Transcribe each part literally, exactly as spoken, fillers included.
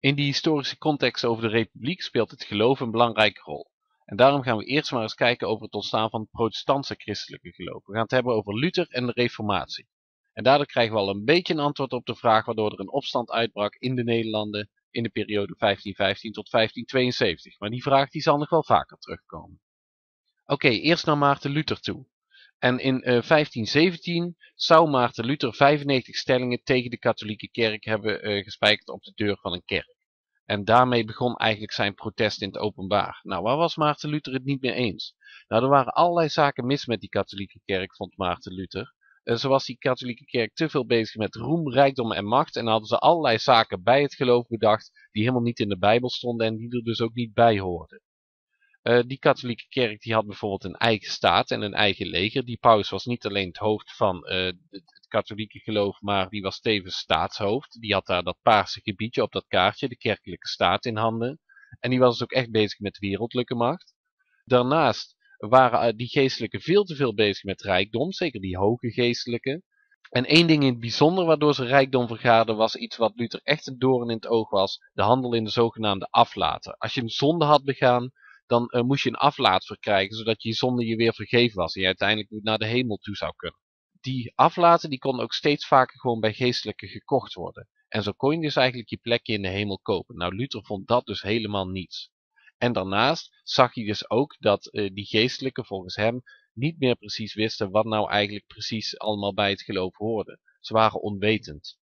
In die historische context over de Republiek speelt het geloof een belangrijke rol. En daarom gaan we eerst maar eens kijken over het ontstaan van het protestantse christelijke geloof. We gaan het hebben over Luther en de Reformatie. En daardoor krijgen we al een beetje een antwoord op de vraag waardoor er een opstand uitbrak in de Nederlanden in de periode vijftien vijftien tot vijftien tweeënzeventig. Maar die vraag die zal nog wel vaker terugkomen. Oké, okay, eerst naar Maarten Luther toe. En in uh, vijftien zeventien zou Maarten Luther vijfennegentig stellingen tegen de katholieke kerk hebben uh, gespijkerd op de deur van een kerk. En daarmee begon eigenlijk zijn protest in het openbaar. Nou, waar was Maarten Luther het niet mee eens? Nou, er waren allerlei zaken mis met die katholieke kerk, vond Maarten Luther. Uh, zo was die katholieke kerk te veel bezig met roem, rijkdom en macht. En hadden ze allerlei zaken bij het geloof bedacht die helemaal niet in de Bijbel stonden en die er dus ook niet bij hoorden. Uh, die katholieke kerk die had bijvoorbeeld een eigen staat en een eigen leger. Die paus was niet alleen het hoofd van uh, het, het katholieke geloof, maar die was tevens staatshoofd. Die had daar dat paarse gebiedje op dat kaartje, de kerkelijke staat, in handen. En die was dus ook echt bezig met wereldlijke macht. Daarnaast waren uh, die geestelijken veel te veel bezig met rijkdom, zeker die hoge geestelijken. En één ding in het bijzonder waardoor ze rijkdom vergaarden was iets wat Luther echt een doorn in het oog was. De handel in de zogenaamde aflaten. Als je een zonde had begaan, dan uh, moest je een aflaat verkrijgen, zodat je zonde je weer vergeven was en je uiteindelijk naar de hemel toe zou kunnen. Die aflaten die konden ook steeds vaker gewoon bij geestelijken gekocht worden. En zo kon je dus eigenlijk je plekje in de hemel kopen. Nou, Luther vond dat dus helemaal niets. En daarnaast zag hij dus ook dat uh, die geestelijken volgens hem niet meer precies wisten wat nou eigenlijk precies allemaal bij het geloof hoorde. Ze waren onwetend.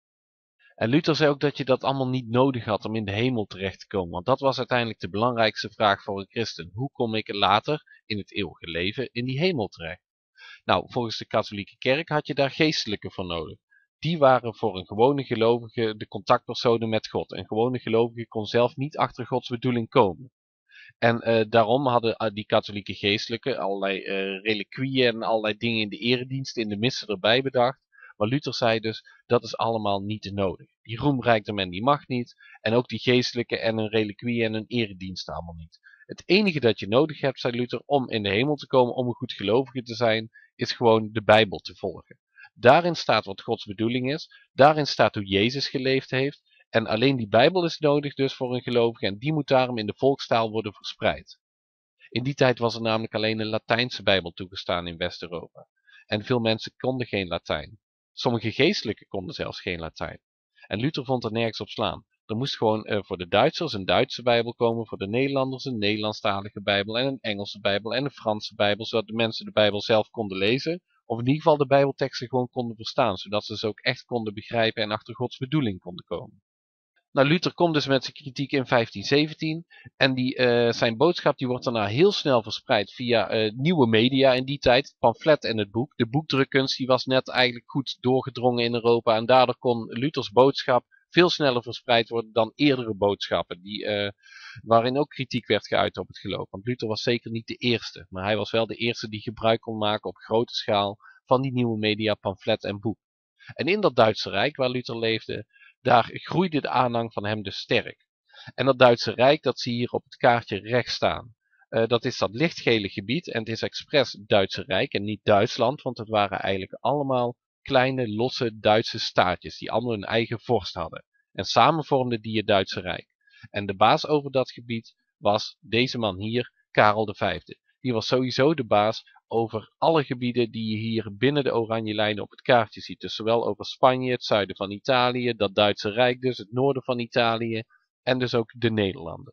En Luther zei ook dat je dat allemaal niet nodig had om in de hemel terecht te komen, want dat was uiteindelijk de belangrijkste vraag voor een christen. Hoe kom ik later, in het eeuwige leven, in die hemel terecht? Nou, volgens de katholieke kerk had je daar geestelijken voor nodig. Die waren voor een gewone gelovige de contactpersonen met God. Een gewone gelovige kon zelf niet achter Gods bedoeling komen. En uh, daarom hadden uh, die katholieke geestelijken allerlei uh, reliquieën en allerlei dingen in de eredienst, in de missen erbij bedacht. Maar Luther zei dus, dat is allemaal niet nodig. Die roem, rijkdom en die macht niet. En ook die geestelijke en een reliquie en een eredienst allemaal niet. Het enige dat je nodig hebt, zei Luther, om in de hemel te komen, om een goed gelovige te zijn, is gewoon de Bijbel te volgen. Daarin staat wat Gods bedoeling is. Daarin staat hoe Jezus geleefd heeft. En alleen die Bijbel is nodig dus voor een gelovige en die moet daarom in de volkstaal worden verspreid. In die tijd was er namelijk alleen een Latijnse Bijbel toegestaan in West-Europa. En veel mensen konden geen Latijn. Sommige geestelijken konden zelfs geen Latijn. En Luther vond er nergens op slaan. Er moest gewoon uh, voor de Duitsers een Duitse Bijbel komen, voor de Nederlanders een Nederlandstalige Bijbel en een Engelse Bijbel en een Franse Bijbel, zodat de mensen de Bijbel zelf konden lezen, of in ieder geval de Bijbelteksten gewoon konden verstaan, zodat ze ze ook echt konden begrijpen en achter Gods bedoeling konden komen. Nou, Luther komt dus met zijn kritiek in vijftien zeventien en die, uh, zijn boodschap die wordt daarna heel snel verspreid via uh, nieuwe media in die tijd, het pamflet en het boek. De boekdrukkunst die was net eigenlijk goed doorgedrongen in Europa en daardoor kon Luthers boodschap veel sneller verspreid worden dan eerdere boodschappen, die, uh, waarin ook kritiek werd geuit op het geloof. Want Luther was zeker niet de eerste, maar hij was wel de eerste die gebruik kon maken op grote schaal van die nieuwe media, pamflet en boek. En in dat Duitse Rijk waar Luther leefde, daar groeide de aanhang van hem dus sterk. En dat Duitse Rijk, dat zie je hier op het kaartje rechts staan. Uh, dat is dat lichtgele gebied en het is expres Duitse Rijk en niet Duitsland, want het waren eigenlijk allemaal kleine, losse Duitse staatjes die allemaal hun eigen vorst hadden. En samen vormden die het Duitse Rijk. En de baas over dat gebied was deze man hier, Karel de Vijfde. Die was sowieso de baas over alle gebieden die je hier binnen de oranje lijnen op het kaartje ziet. Dus zowel over Spanje, het zuiden van Italië, dat Duitse Rijk dus, het noorden van Italië en dus ook de Nederlanden.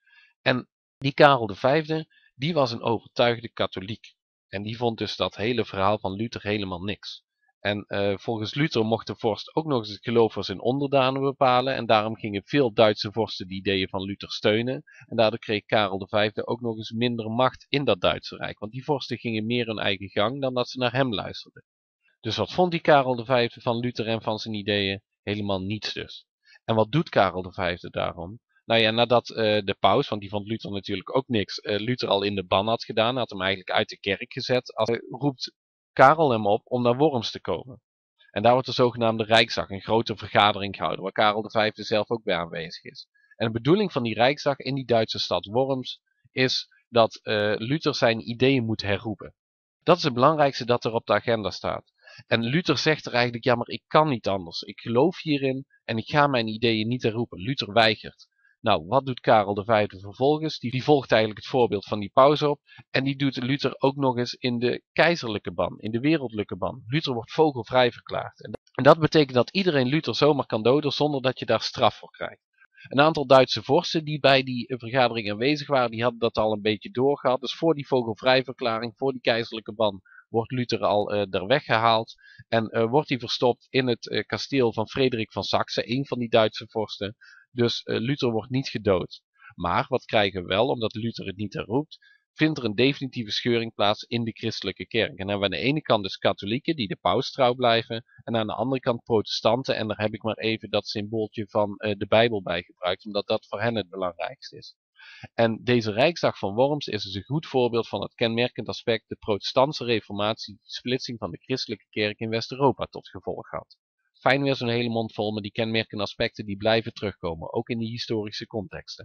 En die Karel de Vijfde, die was een overtuigde katholiek. En die vond dus dat hele verhaal van Luther helemaal niks. En uh, volgens Luther mocht de vorst ook nog eens het geloof voor zijn onderdanen bepalen. En daarom gingen veel Duitse vorsten de ideeën van Luther steunen. En daardoor kreeg Karel de Vijfde ook nog eens minder macht in dat Duitse Rijk. Want die vorsten gingen meer hun eigen gang dan dat ze naar hem luisterden. Dus wat vond die Karel de Vijfde van Luther en van zijn ideeën? Helemaal niets dus. En wat doet Karel de Vijfde daarom? Nou ja, nadat uh, de paus, want die vond Luther natuurlijk ook niks, uh, Luther al in de ban had gedaan, had hem eigenlijk uit de kerk gezet, als, uh, roept Karel hem op om naar Worms te komen. En daar wordt de zogenaamde Rijksdag, een grote vergadering gehouden, waar Karel de Vijfde zelf ook bij aanwezig is. En de bedoeling van die Rijksdag in die Duitse stad Worms is dat uh, Luther zijn ideeën moet herroepen. Dat is het belangrijkste dat er op de agenda staat. En Luther zegt er eigenlijk, ja maar ik kan niet anders. Ik geloof hierin en ik ga mijn ideeën niet herroepen. Luther weigert. Nou, wat doet Karel de Vijfde vervolgens? Die, die volgt eigenlijk het voorbeeld van die paus op. En die doet Luther ook nog eens in de keizerlijke ban, in de wereldlijke ban. Luther wordt vogelvrij verklaard. En dat betekent dat iedereen Luther zomaar kan doden zonder dat je daar straf voor krijgt. Een aantal Duitse vorsten die bij die vergadering aanwezig waren, die hadden dat al een beetje doorgehad. Dus voor die vogelvrijverklaring, voor die keizerlijke ban, wordt Luther al uh, er weggehaald. En uh, wordt hij verstopt in het uh, kasteel van Frederik van Saxe, een van die Duitse vorsten. Dus uh, Luther wordt niet gedood. Maar wat krijgen we wel, omdat Luther het niet herroept, vindt er een definitieve scheuring plaats in de christelijke kerk. En dan hebben we aan de ene kant dus katholieken die de paus trouw blijven. En aan de andere kant protestanten. En daar heb ik maar even dat symbooltje van uh, de Bijbel bij gebruikt. Omdat dat voor hen het belangrijkste is. En deze Rijksdag van Worms is dus een goed voorbeeld van het kenmerkend aspect de protestantse reformatie, de splitsing van de christelijke kerk in West-Europa tot gevolg had. Fijn weer zo'n hele mond vol met die kenmerkende aspecten die blijven terugkomen, ook in die historische contexten.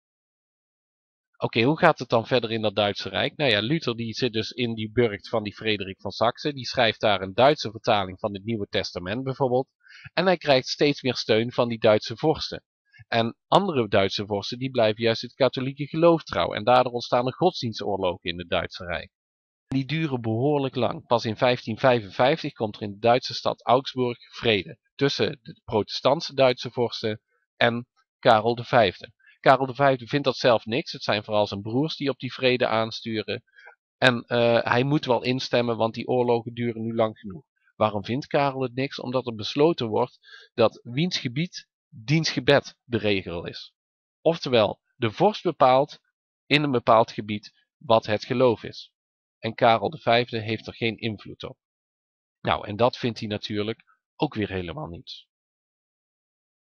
Oké, okay, hoe gaat het dan verder in dat Duitse Rijk? Nou ja, Luther die zit dus in die burcht van die Frederik van Saxe. Die schrijft daar een Duitse vertaling van het Nieuwe Testament bijvoorbeeld. En hij krijgt steeds meer steun van die Duitse vorsten. En andere Duitse vorsten die blijven juist het katholieke geloof trouw. En daardoor ontstaan er godsdienstoorlogen in het Duitse Rijk. Die duren behoorlijk lang. Pas in vijftien vijfenvijftig komt er in de Duitse stad Augsburg vrede tussen de protestantse Duitse vorsten en Karel de Vijfde. Karel de Vijfde vindt dat zelf niks. Het zijn vooral zijn broers die op die vrede aansturen. En uh, hij moet wel instemmen, want die oorlogen duren nu lang genoeg. Waarom vindt Karel het niks? Omdat er besloten wordt dat wiens gebied, diens gebed de regel is. Oftewel, de vorst bepaalt in een bepaald gebied wat het geloof is. En Karel de Vijfde heeft er geen invloed op. Nou, en dat vindt hij natuurlijk ook weer helemaal niet.